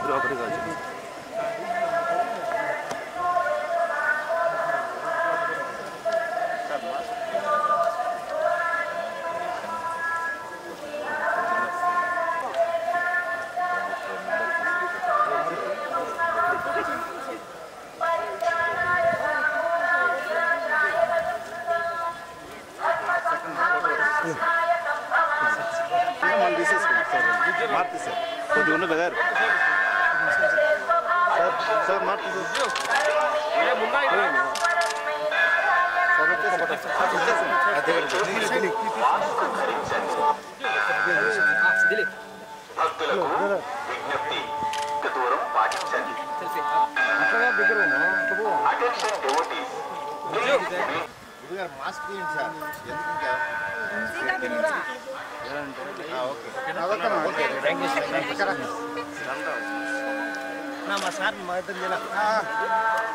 ఒకటి కావచ్చు. मारते सर कोई उन्हें बगैर सर मारते सर mask nama saat mau itu jelas.